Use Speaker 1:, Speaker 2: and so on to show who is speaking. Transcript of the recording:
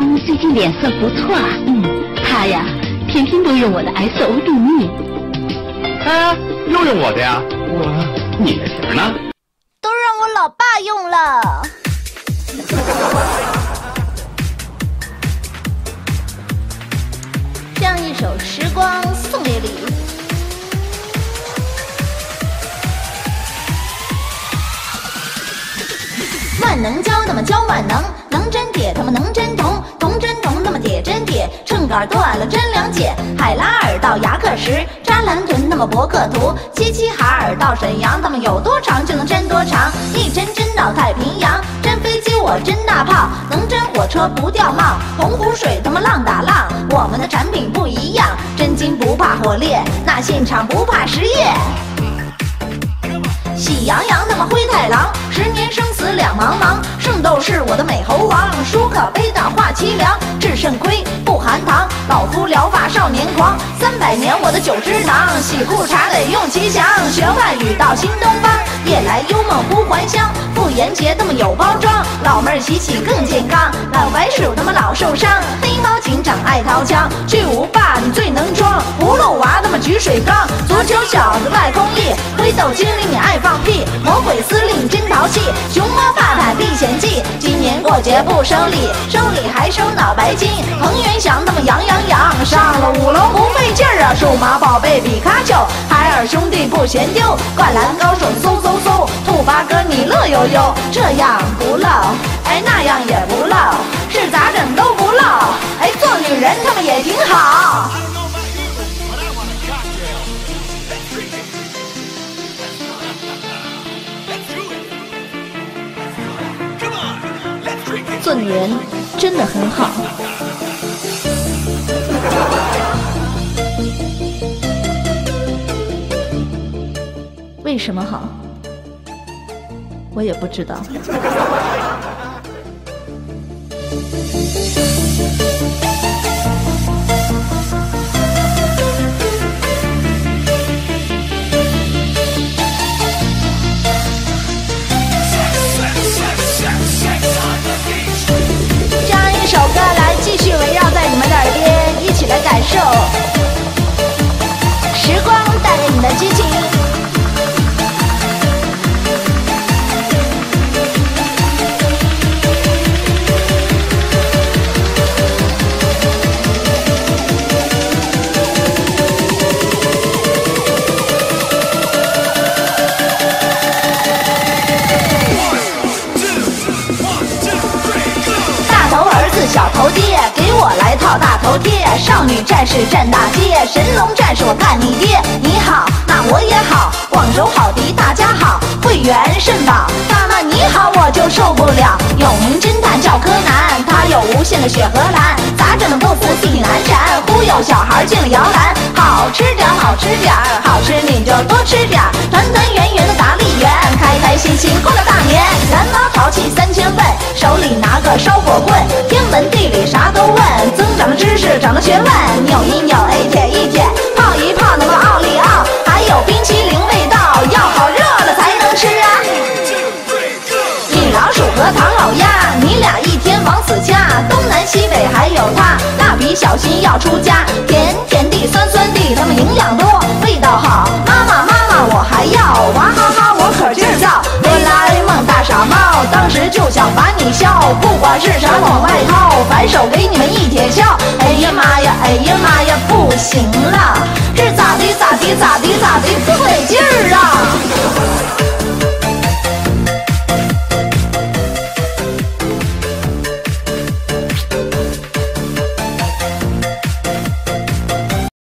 Speaker 1: 公最近脸色不错啊。他呀，天天都用我的 SOD 蜜。
Speaker 2: 又用我的呀？你的瓶呢？
Speaker 3: 都让我老爸用了。这样一首《时光送别礼》。万能胶那么胶万能，能针铁他妈能针铜，铜针铜那么铁针铁，秤杆断了真良解。海拉尔到牙克石，扎兰屯那么伯克图，齐齐哈尔到沈阳，他们有多长就能针多长，一针针到太平洋，真飞机我真大炮，能真火车不掉帽，洪湖水他妈浪打浪，我们的产品不一样，真金不怕火烈，那现场不怕失业。喜羊羊那么灰太狼，10年生死两茫茫，圣斗士我的美猴王，舒可悲的话凄凉，治肾亏不含糖，老夫聊发少年狂，300年我的酒汁囊，洗裤衩得用奇想，学外语到新东方，夜来幽梦呼还乡，妇炎洁他们有包装，老妹儿洗洗更健康，老白鼠他们老受伤，黑猫警长爱掏枪，巨无霸你最能装，葫芦娃他们举水缸，足球小子外公翼，灰豆精灵你爱放屁，魔鬼司令真淘气，熊猫怕怕历险记，今年过节不收礼，收礼还收脑白金，彭元祥他们羊羊羊，上了5楼不费劲儿啊，数码宝贝比卡丘，海尔兄弟不嫌丢，灌篮高手嗖嗖嗖，兔八哥你乐悠悠，这样不漏，那样也不漏，是咋整都不漏，做女人他们也挺好。做女人真的很好。为什么好？我也不知道。这首歌来继续围绕在你们的耳边，一起来感受时光带给你的激情。小头爹，给我来套大头贴，少女战士站大街，神龙战士我干你爹。你好，那我也好，广州好迪大家好，会员肾宝，大妈你好我就受不了。有名侦探叫柯南，他有无限的血和蓝，咋整不服气难缠，忽悠小孩进了摇篮。好吃点好吃点，好吃你就多吃点，团团圆圆的达利园，开开心心过了大年。蓝猫淘气3000问，手里拿个烧火棍，天文地理啥都问，增长了知识长了学问，扭一扭铁一铁，泡一泡那么奥利奥，还有冰淇淋味道，要好热了才能吃啊。米老鼠和唐老鸭，你俩一天往死掐，东南西北还有他，蜡笔小新要出家，甜甜地酸酸地，他们营养多味道好，妈妈妈妈我还要，娃哈哈我可劲儿造，哆啦 A 梦大傻帽，当时就想把你笑，不管是啥往外掏，反手给你们一铁锹，哎呀妈呀哎呀妈呀不行了。